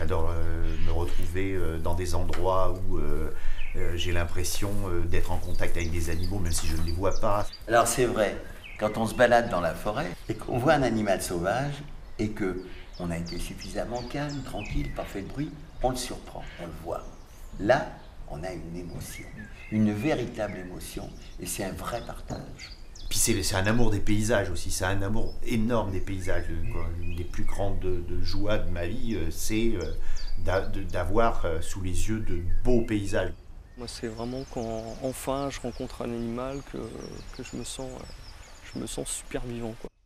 J'adore me retrouver dans des endroits où j'ai l'impression d'être en contact avec des animaux, même si je ne les vois pas. Alors c'est vrai, quand on se balade dans la forêt et qu'on voit un animal sauvage et que on a été suffisamment calme, tranquille, pas fait de bruit, on le surprend, on le voit. Là, on a une émotion, une véritable émotion, et c'est un vrai partage. Puis c'est un amour des paysages aussi, c'est un amour énorme des paysages. Quoi. Une des plus grandes de joies de ma vie, c'est d'avoir sous les yeux de beaux paysages. Moi, c'est vraiment quand enfin je rencontre un animal que je me sens super vivant, quoi.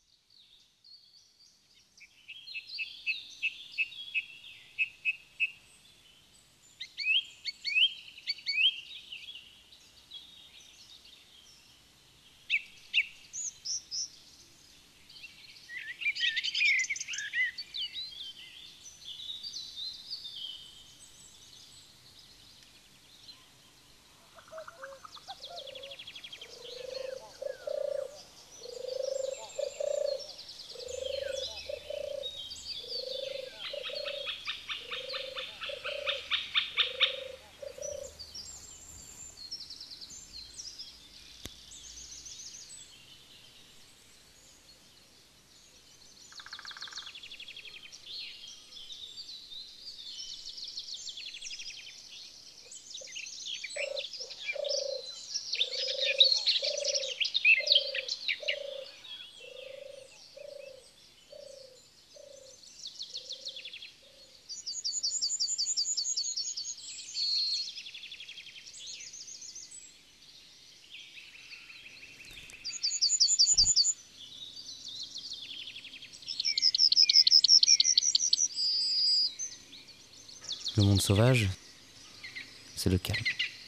Le monde sauvage, c'est le calme.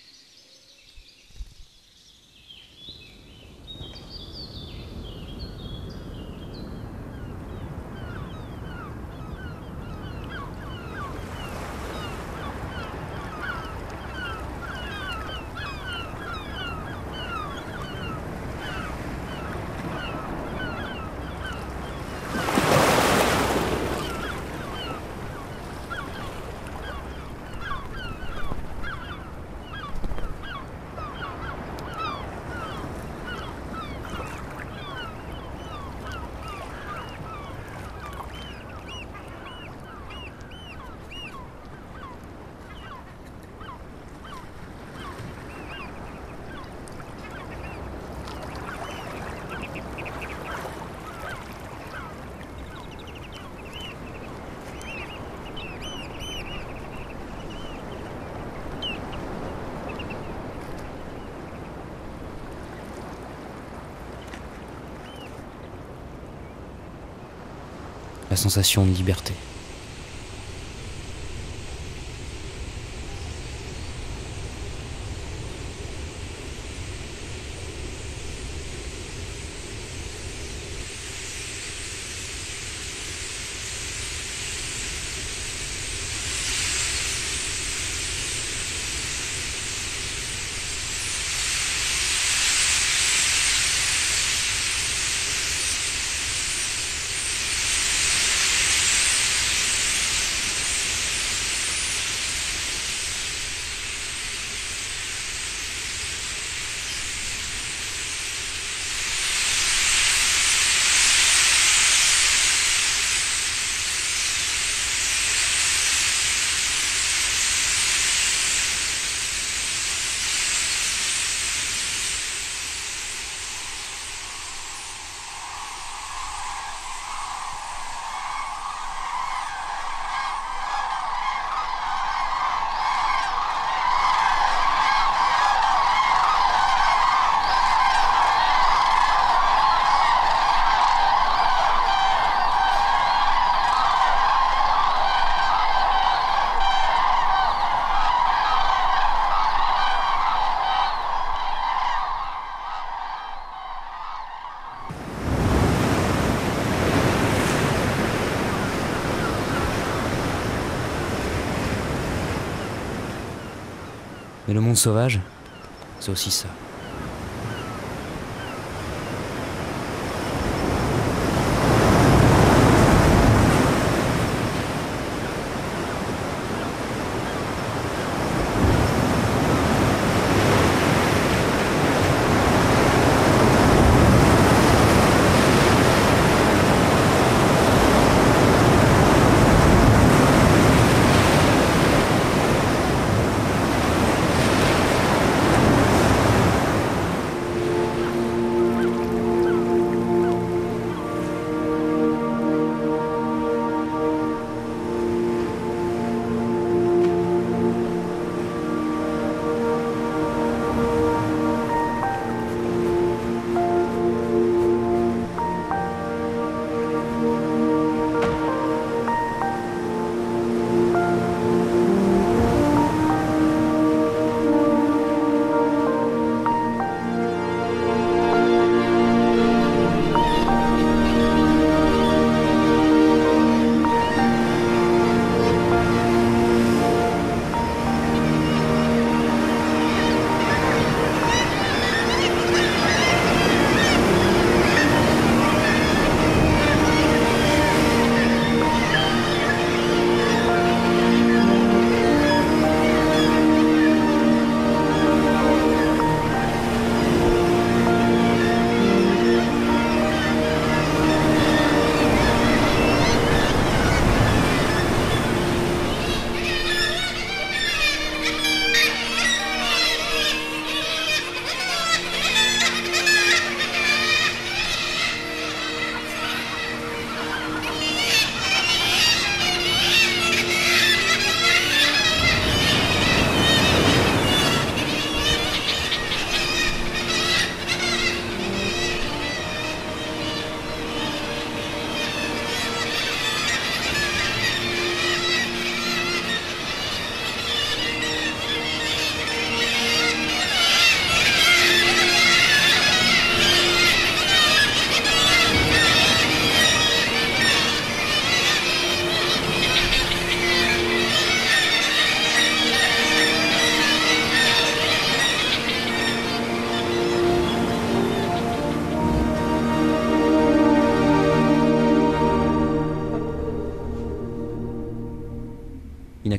La sensation de liberté. Mais le monde sauvage, c'est aussi ça.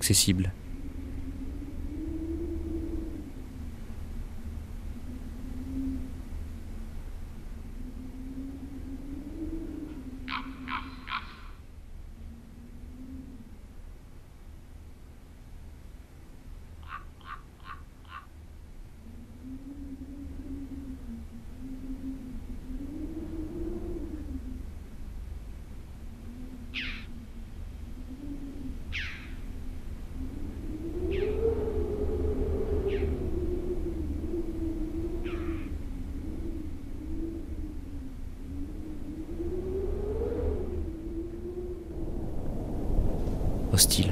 inaccessible. Hostile.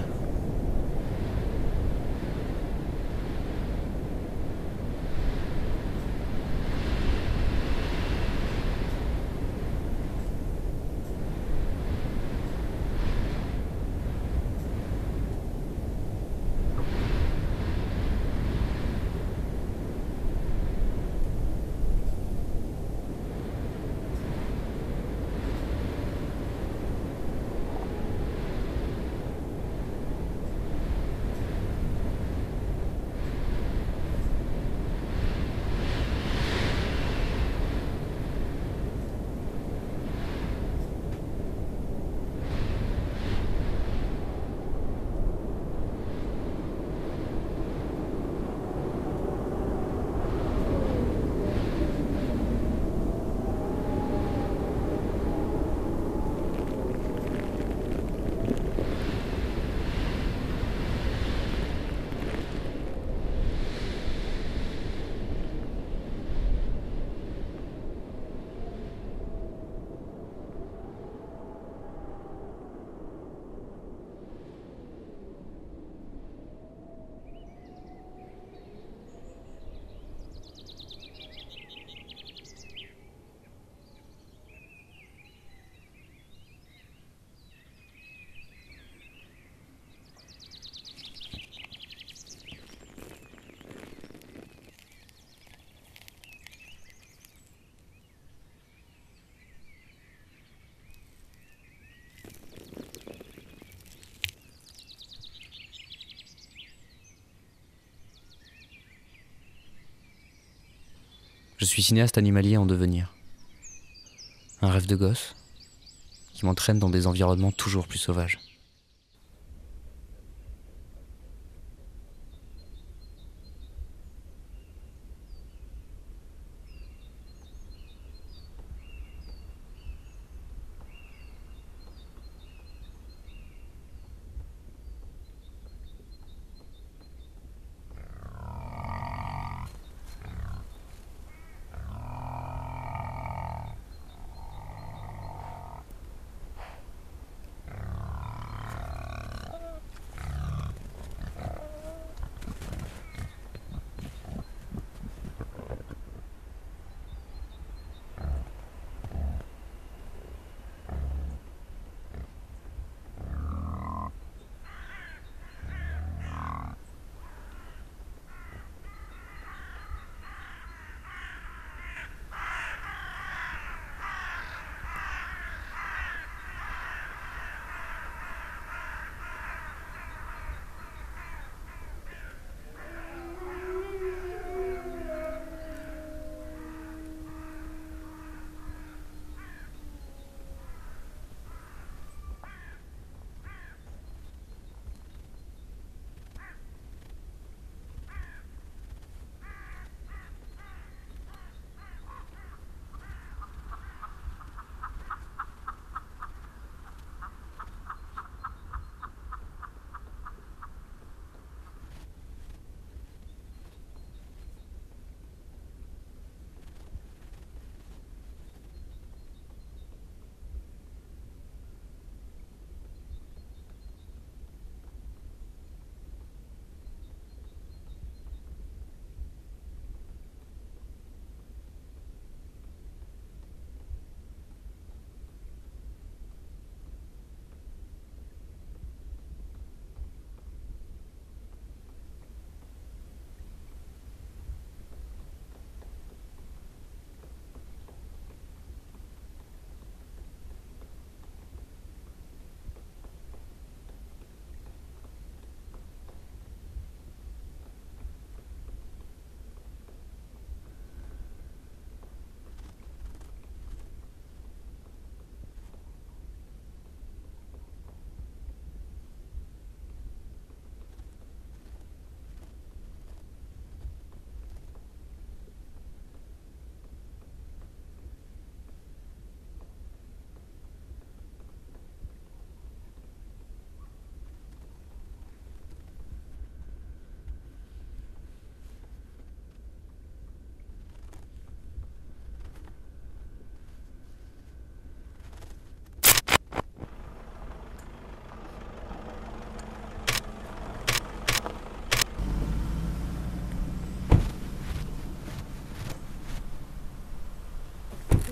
Je suis cinéaste animalier en devenir. Un rêve de gosse qui m'entraîne dans des environnements toujours plus sauvages.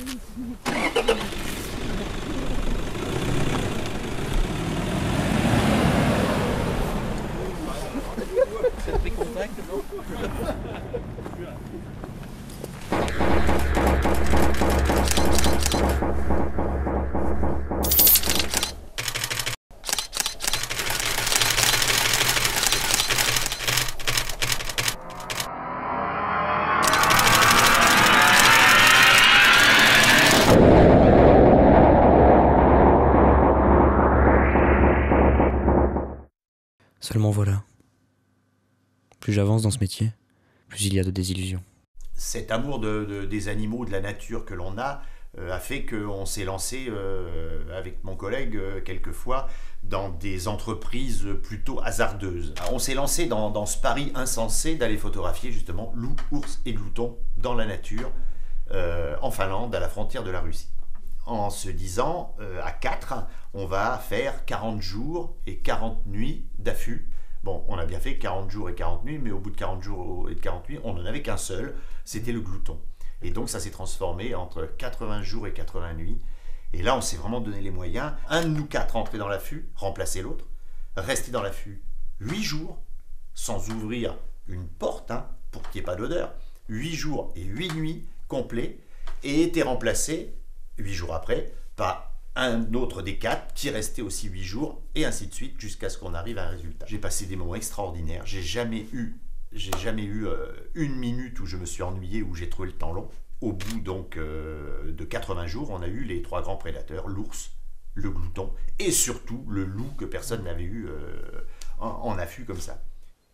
C'est pris contact, non? Seulement voilà. Plus j'avance dans ce métier, plus il y a de désillusions. Cet amour des animaux, de la nature que l'on a fait qu'on s'est lancé avec mon collègue quelquefois dans des entreprises plutôt hasardeuses. Alors, on s'est lancé dans ce pari insensé d'aller photographier justement loups, ours et gloutons dans la nature en Finlande, à la frontière de la Russie. En se disant, à 4, on va faire 40 jours et 40 nuits d'affût. Bon, on a bien fait 40 jours et 40 nuits, mais au bout de 40 jours et de 40 nuits, on n'en avait qu'un seul, c'était le glouton. Et donc ça s'est transformé entre 80 jours et 80 nuits. Et là, on s'est vraiment donné les moyens. Un de nous 4 entrer dans l'affût, remplacer l'autre, rester dans l'affût 8 jours, sans ouvrir une porte, pour qu'il n'y ait pas d'odeur. 8 jours et 8 nuits complets, et été remplacé 8 jours après par un autre des 4 qui restait aussi 8 jours, et ainsi de suite jusqu'à ce qu'on arrive à un résultat. J'ai passé des moments extraordinaires, j'ai jamais eu une minute où je me suis ennuyé, où j'ai trouvé le temps long. Au bout donc de 80 jours, on a eu les 3 grands prédateurs, l'ours, le glouton et surtout le loup que personne n'avait eu en affût comme ça.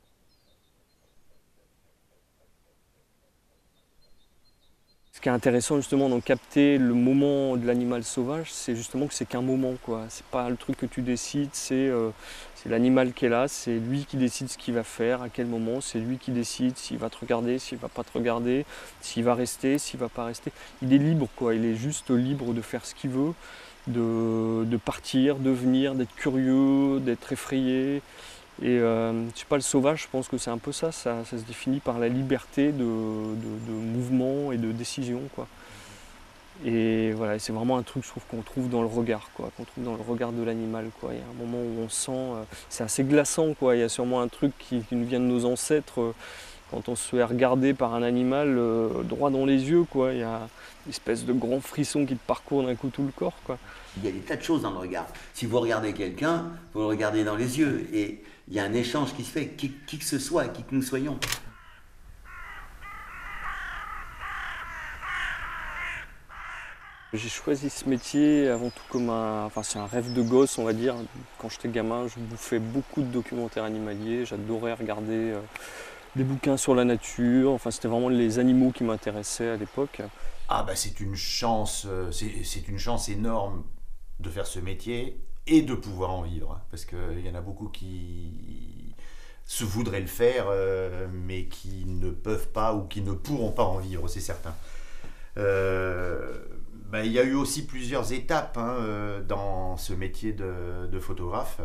Ce qui est intéressant justement dans capter le moment de l'animal sauvage, c'est justement que c'est qu'un moment, quoi. C'est pas le truc que tu décides, c'est l'animal qui est là, c'est lui qui décide ce qu'il va faire, à quel moment, c'est lui qui décide s'il va te regarder, s'il va pas te regarder, s'il va rester, s'il va pas rester. Il est libre, quoi. Il est juste libre de faire ce qu'il veut, de partir, de venir, d'être curieux, d'être effrayé. Et je sais pas, le sauvage, je pense que c'est un peu ça se définit par la liberté de mouvement et de décision, quoi. Et voilà, c'est vraiment un truc, je trouve, qu'on trouve dans le regard, quoi, qu'on trouve dans le regard de l'animal, quoi. Il y a un moment où on sent, c'est assez glaçant, quoi. Il y a sûrement un truc qui nous vient de nos ancêtres, quand on se fait regarder par un animal droit dans les yeux, quoi. Il y a une espèce de grand frisson qui te parcourt d'un coup tout le corps, quoi. Il y a des tas de choses dans le regard. Si vous regardez quelqu'un, vous le regardez dans les yeux. Et il y a un échange qui se fait, qui que ce soit, qui que nous soyons. J'ai choisi ce métier avant tout comme c'est un rêve de gosse, on va dire. Quand j'étais gamin, je bouffais beaucoup de documentaires animaliers. J'adorais regarder des bouquins sur la nature. Enfin, c'était vraiment les animaux qui m'intéressaient à l'époque. Ah bah c'est une chance énorme de faire ce métier et de pouvoir en vivre, parce qu'il y en a beaucoup qui se voudraient le faire, mais qui ne peuvent pas ou qui ne pourront pas en vivre, c'est certain. Il y a eu aussi plusieurs étapes dans ce métier de photographe.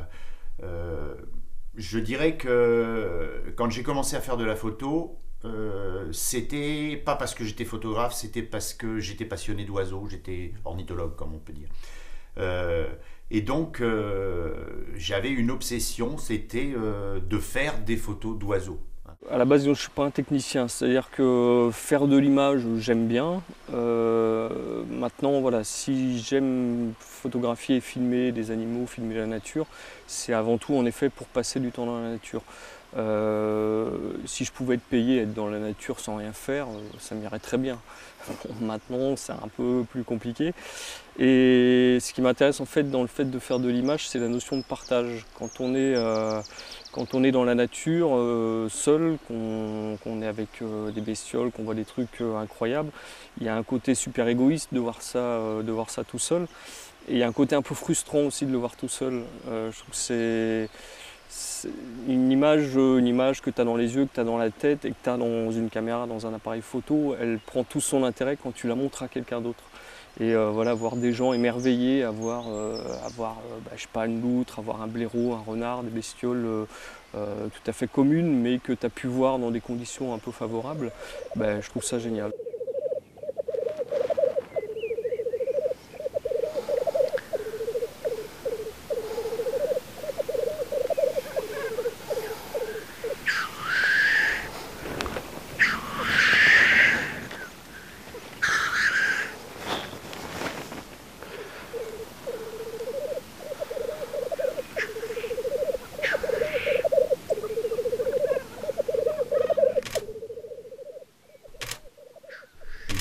Je dirais que quand j'ai commencé à faire de la photo, c'était pas parce que j'étais photographe, c'était parce que j'étais passionné d'oiseaux, j'étais ornithologue, comme on peut dire. Et donc j'avais une obsession, c'était de faire des photos d'oiseaux. À la base, je ne suis pas un technicien, c'est-à-dire que faire de l'image, j'aime bien. Maintenant, voilà, si j'aime photographier et filmer des animaux, filmer la nature, c'est avant tout en effet pour passer du temps dans la nature. Si je pouvais être payé, être dans la nature sans rien faire, ça m'irait très bien. Maintenant, c'est un peu plus compliqué. Et ce qui m'intéresse en fait dans le fait de faire de l'image, c'est la notion de partage. Quand on est dans la nature, seul, qu'on est avec des bestioles, qu'on voit des trucs incroyables, il y a un côté super égoïste de voir ça tout seul. Et il y a un côté un peu frustrant aussi de le voir tout seul. Je trouve que c'est une image que tu as dans les yeux, que tu as dans la tête et que tu as dans une caméra, dans un appareil photo, elle prend tout son intérêt quand tu la montres à quelqu'un d'autre. Et voilà, voir des gens émerveillés, avoir je sais pas, une loutre, avoir un blaireau, un renard, des bestioles tout à fait communes, mais que tu as pu voir dans des conditions un peu favorables, je trouve ça génial.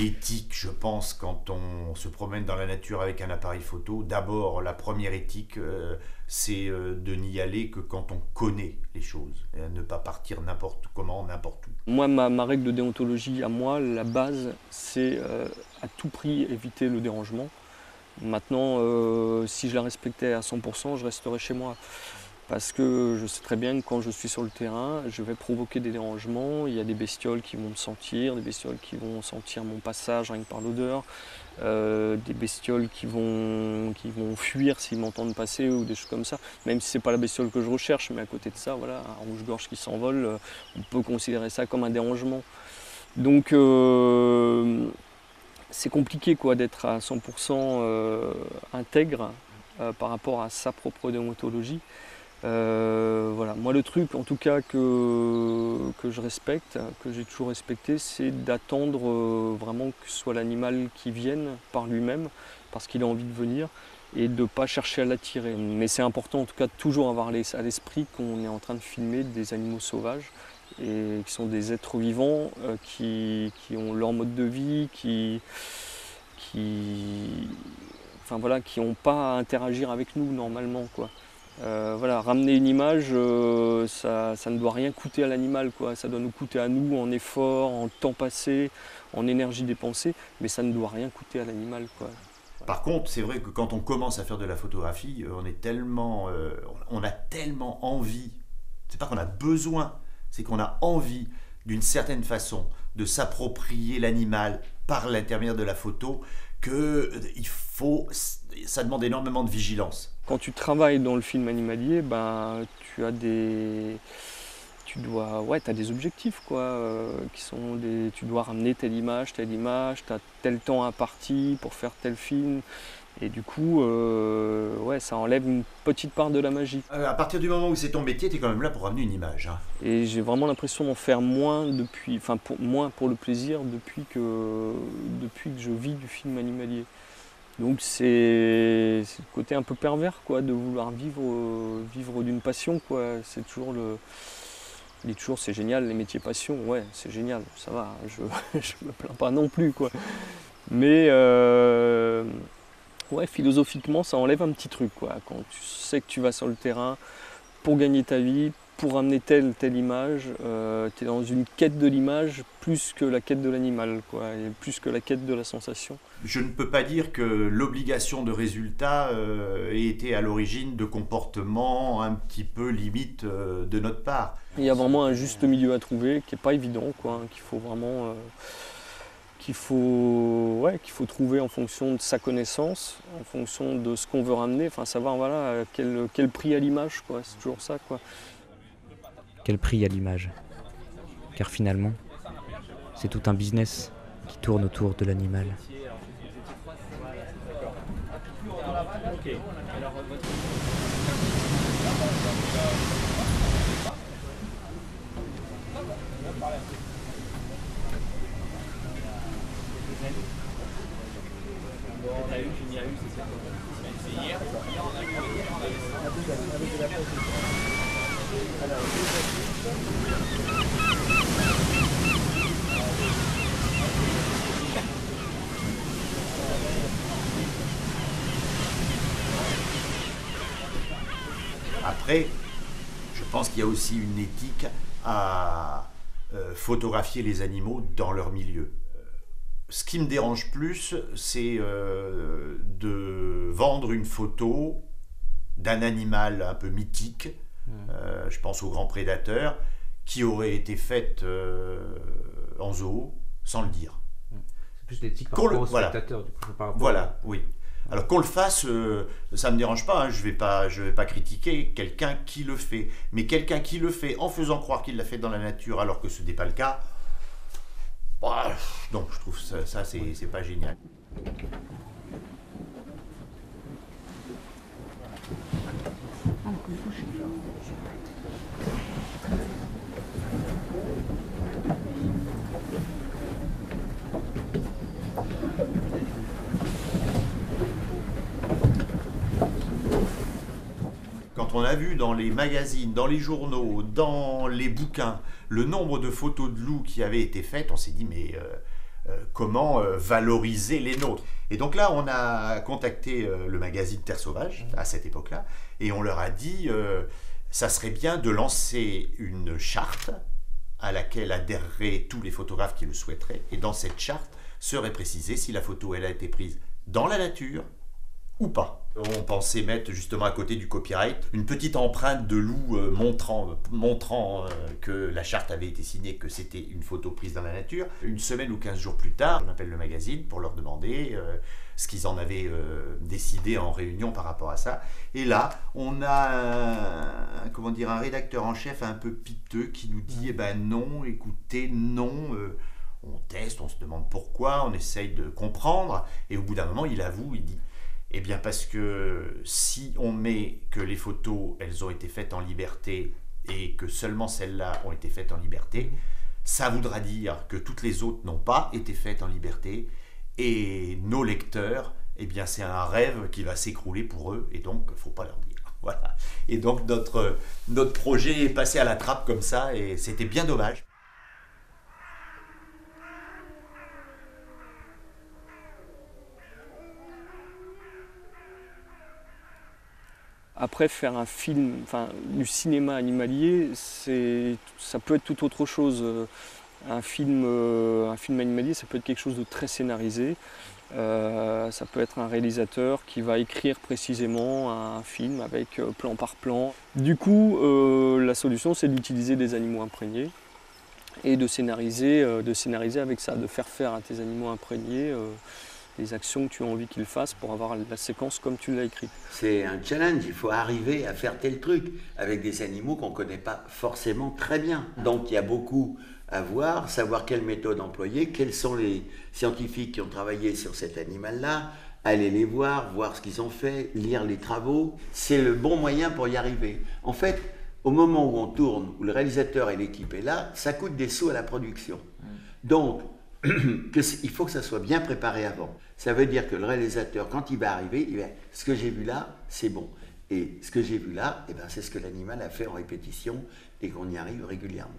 l'éthique, je pense, quand on se promène dans la nature avec un appareil photo, d'abord, la première éthique, c'est de n'y aller que quand on connaît les choses, et à ne pas partir n'importe comment, n'importe où. Moi, ma règle de déontologie, à moi, la base, c'est à tout prix éviter le dérangement. Maintenant, si je la respectais à 100%, je resterais chez moi. Parce que je sais très bien que quand je suis sur le terrain, je vais provoquer des dérangements. Il y a des bestioles qui vont me sentir, des bestioles qui vont sentir mon passage rien que par l'odeur, des bestioles qui vont fuir s'ils m'entendent passer ou des choses comme ça. Même si ce n'est pas la bestiole que je recherche, mais à côté de ça, voilà, un rouge-gorge qui s'envole, on peut considérer ça comme un dérangement. Donc c'est compliqué quoi, d'être à 100% intègre par rapport à sa propre déontologie. Voilà. Moi, le truc, en tout cas, que je respecte, que j'ai toujours respecté, c'est d'attendre vraiment que ce soit l'animal qui vienne par lui-même, parce qu'il a envie de venir, et de ne pas chercher à l'attirer. Mais c'est important, en tout cas, de toujours avoir à l'esprit qu'on est en train de filmer des animaux sauvages, et qui sont des êtres vivants, qui ont leur mode de vie, enfin, voilà, qui n'ont pas à interagir avec nous normalement, quoi. Voilà, ramener une image, ça ne doit rien coûter à l'animal, quoi. Ça doit nous coûter à nous en effort, en temps passé, en énergie dépensée, mais ça ne doit rien coûter à l'animal, quoi. Par contre, c'est vrai que quand on commence à faire de la photographie, on a tellement envie, c'est pas qu'on a besoin, c'est qu'on a envie d'une certaine façon de s'approprier l'animal par l'intermédiaire de la photo, que ça demande énormément de vigilance. Quand tu travailles dans le film animalier, ben, t'as des objectifs, quoi, tu dois ramener telle image, tu as tel temps imparti pour faire tel film. Et du coup, ça enlève une petite part de la magie. À partir du moment où c'est ton métier, tu es quand même là pour ramener une image. Hein. Et j'ai vraiment l'impression d'en faire moins moins pour le plaisir depuis que je vis du film animalier. Donc c'est le côté un peu pervers, quoi, de vouloir vivre d'une passion, quoi. C'est toujours c'est génial les métiers passion, ouais, c'est génial, ça va, je me plains pas non plus, quoi. Mais ouais, philosophiquement, ça enlève un petit truc, quoi. Quand tu sais que tu vas sur le terrain pour gagner ta vie, pour amener telle image, tu es dans une quête de l'image plus que la quête de l'animal, quoi, et plus que la quête de la sensation. Je ne peux pas dire que l'obligation de résultat ait été à l'origine de comportements un petit peu limite de notre part. Il y a vraiment un juste milieu à trouver qui n'est pas évident, quoi, qu'il faut vraiment... qu'il faut trouver en fonction de sa connaissance, en fonction de ce qu'on veut ramener, enfin savoir voilà, quel prix à l'image, quoi, c'est toujours ça, quoi. Quel prix à l'image? Car finalement, c'est tout un business qui tourne autour de l'animal. Après, je pense qu'il y a aussi une éthique à photographier les animaux dans leur milieu. Ce qui me dérange plus, c'est de vendre une photo d'un animal un peu mythique, je pense au grand prédateur, qui aurait été faite en zoo sans le dire. C'est plus l'éthique par rapport au spectateur, du coup, par rapport voilà, oui. Alors qu'on le fasse, ça ne me dérange pas, hein, je vais pas critiquer quelqu'un qui le fait. Mais quelqu'un qui le fait en faisant croire qu'il l'a fait dans la nature alors que ce n'est pas le cas, bah, donc je trouve ça c'est pas génial. Quand on a vu dans les magazines, dans les journaux, dans les bouquins, le nombre de photos de loups qui avaient été faites, on s'est dit mais comment valoriser les nôtres. Et donc là, on a contacté le magazine Terre Sauvage, à cette époque-là, et on leur a dit, ça serait bien de lancer une charte à laquelle adhéreraient tous les photographes qui le souhaiteraient, et dans cette charte serait précisé si la photo elle a été prise dans la nature ou pas. On pensait mettre justement à côté du copyright une petite empreinte de loup montrant que la charte avait été signée, que c'était une photo prise dans la nature. Une semaine ou 15 jours plus tard, on appelle le magazine pour leur demander ce qu'ils en avaient décidé en réunion par rapport à ça. Et là, on a un rédacteur en chef un peu piteux qui nous dit eh ben non, écoutez, non. On teste, on se demande pourquoi, on essaye de comprendre, et au bout d'un moment, il avoue, il dit eh bien parce que si on met que les photos, elles ont été faites en liberté et que seulement celles-là ont été faites en liberté, ça voudra dire que toutes les autres n'ont pas été faites en liberté et nos lecteurs, eh bien c'est un rêve qui va s'écrouler pour eux et donc il ne faut pas leur dire. Voilà. Et donc notre projet est passé à la trappe comme ça et c'était bien dommage. Après, faire un film, du cinéma animalier, ça peut être tout autre chose. Un film animalier, ça peut être quelque chose de très scénarisé. Ça peut être un réalisateur qui va écrire précisément un film avec plan par plan. Du coup, la solution, c'est d'utiliser des animaux imprégnés et de scénariser avec ça, de faire à tes animaux imprégnés les actions que tu as envie qu'ils fassent pour avoir la séquence comme tu l'as écrite. C'est un challenge, il faut arriver à faire tel truc avec des animaux qu'on ne connaît pas forcément très bien. Donc il y a beaucoup à voir, savoir quelle méthode employer, quels sont les scientifiques qui ont travaillé sur cet animal-là, aller les voir ce qu'ils ont fait, lire les travaux. C'est le bon moyen pour y arriver. En fait, au moment où on tourne, où le réalisateur et l'équipe est là, ça coûte des sous à la production. Donc, il faut que ça soit bien préparé avant. Ça veut dire que le réalisateur, quand il va arriver, il va dire, ce que j'ai vu là, c'est bon. Et ce que j'ai vu là, eh ben, c'est ce que l'animal a fait en répétition et qu'on y arrive régulièrement.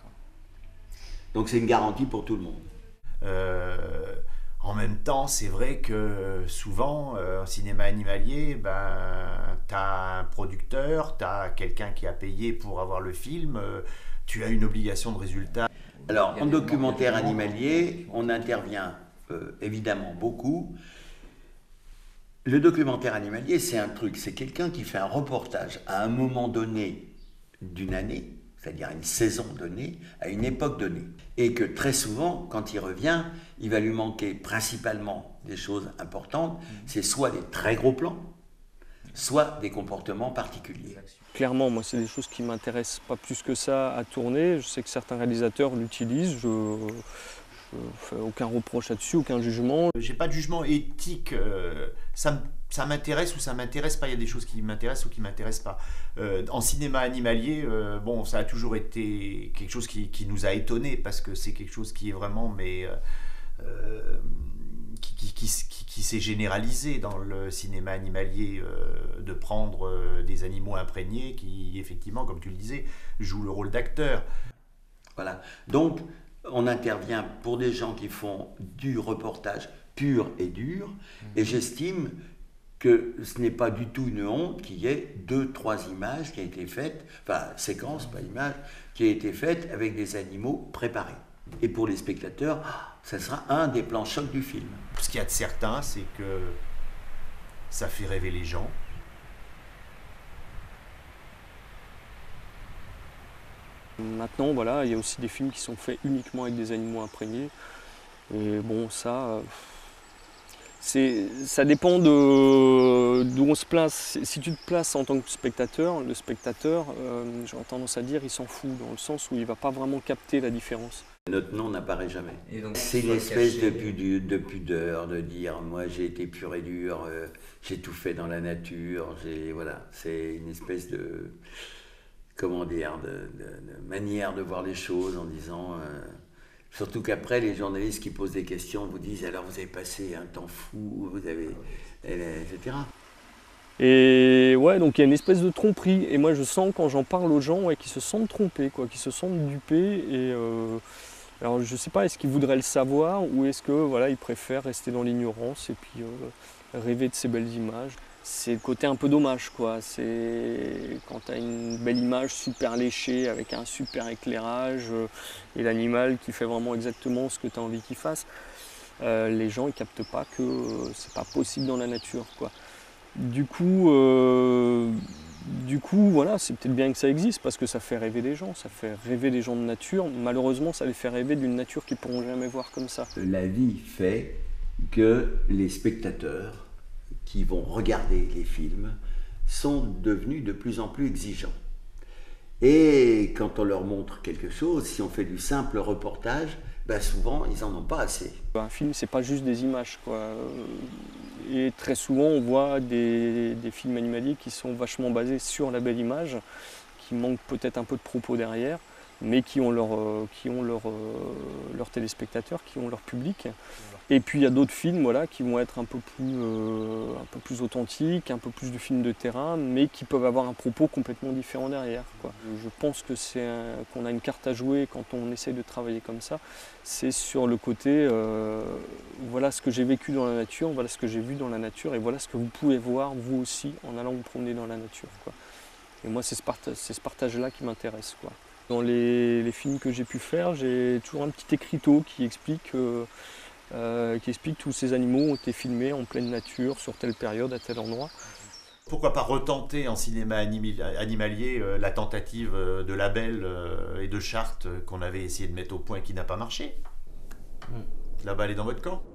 Donc c'est une garantie pour tout le monde. En même temps, c'est vrai que souvent, au cinéma animalier, tu as un producteur, tu as quelqu'un qui a payé pour avoir le film, tu as une obligation de résultat. Alors, en documentaire animalier, on intervient évidemment beaucoup. Le documentaire animalier, c'est un truc, c'est quelqu'un qui fait un reportage à un moment donné d'une année, c'est-à-dire à une saison donnée, à une époque donnée. Et que très souvent, quand il revient, il va lui manquer principalement des choses importantes. C'est soit des très gros plans, soit des comportements particuliers. Clairement, moi, c'est des choses qui ne m'intéressent pas plus que ça à tourner. Je sais que certains réalisateurs l'utilisent. Je ne fais aucun reproche là-dessus, aucun jugement. J'ai pas de jugement éthique. Ça m'intéresse ou ça m'intéresse pas. Il y a des choses qui m'intéressent ou qui m'intéressent pas. En cinéma animalier, ça a toujours été quelque chose qui nous a étonnés parce que c'est quelque chose qui est vraiment qui s'est généralisé dans le cinéma animalier, de prendre des animaux imprégnés qui, effectivement, comme tu le disais, jouent le rôle d'acteur. Voilà. Donc, on intervient pour des gens qui font du reportage pur et dur, et j'estime que ce n'est pas du tout une honte qu'il y ait 2-3 images qui aient été faites, séquences, pas images, qui aient été faites avec des animaux préparés. Et pour les spectateurs, ça sera un des plans chocs du film. Ce qu'il y a de certain, c'est que ça fait rêver les gens. Maintenant, voilà, il y a aussi des films qui sont faits uniquement avec des animaux imprégnés. Et bon, ça dépend d'où on se place. Si tu te places en tant que spectateur, le spectateur, j'aurais tendance à dire, il s'en fout, dans le sens où il ne va pas vraiment capter la différence. Notre nom n'apparaît jamais. C'est une espèce de pudeur de dire, moi j'ai été pur et dur, j'ai tout fait dans la nature, voilà, c'est une espèce de manière de voir les choses en disant... surtout qu'après, les journalistes qui posent des questions vous disent « alors vous avez passé un temps fou, vous avez... » etc. Et ouais, donc il y a une espèce de tromperie. Et moi je sens quand j'en parle aux gens qu'ils se sentent trompés, qu'ils se sentent dupés. Et Alors je ne sais pas, est-ce qu'ils voudraient le savoir ou est-ce que voilà, ils préfèrent rester dans l'ignorance et puis rêver de ces belles images. C'est le côté un peu dommage, quoi. C'est quand tu as une belle image super léchée avec un super éclairage et l'animal qui fait vraiment exactement ce que tu as envie qu'il fasse. Les gens ils captent pas que c'est pas possible dans la nature, quoi. Du coup, voilà, c'est peut-être bien que ça existe parce que ça fait rêver des gens, ça fait rêver des gens de nature. Malheureusement, ça les fait rêver d'une nature qu'ils pourront jamais voir comme ça. La vie fait que les spectateurs qui vont regarder les films sont devenus de plus en plus exigeants. Et quand on leur montre quelque chose, si on fait du simple reportage, ben souvent ils n'en ont pas assez. Un film, c'est pas juste des images, quoi. Et très souvent, on voit des films animaliers qui sont vachement basés sur la belle image, qui manquent peut-être un peu de propos derrière, mais qui ont leurs téléspectateurs, qui ont leur public. Et puis il y a d'autres films, voilà, qui vont être un peu plus authentiques, un peu plus de films de terrain, mais qui peuvent avoir un propos complètement différent derrière, quoi. Je pense que qu'on a une carte à jouer quand on essaye de travailler comme ça, c'est sur le côté, voilà ce que j'ai vécu dans la nature, voilà ce que j'ai vu dans la nature, et voilà ce que vous pouvez voir vous aussi en allant vous promener dans la nature, quoi. Et moi c'est ce partage-là qui m'intéresse, quoi. Dans les films que j'ai pu faire, j'ai toujours un petit écriteau qui explique tous ces animaux ont été filmés en pleine nature, sur telle période, à tel endroit. Pourquoi pas retenter en cinéma animalier la tentative de Labelle et de Charte qu'on avait essayé de mettre au point et qui n'a pas marché. La balle est dans votre camp.